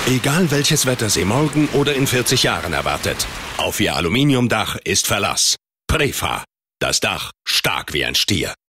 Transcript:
Egal welches Wetter Sie morgen oder in 40 Jahren erwartet, auf Ihr Aluminiumdach ist Verlass. Prefa. Das Dach stark wie ein Stier.